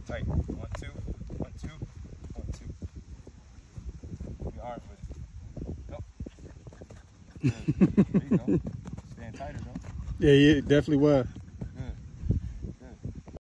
Stay tight. 1, 2, 1, 2, 1, 2. Your arms with it. Go. Good. There you go. Staying tighter though. Yeah, it definitely was.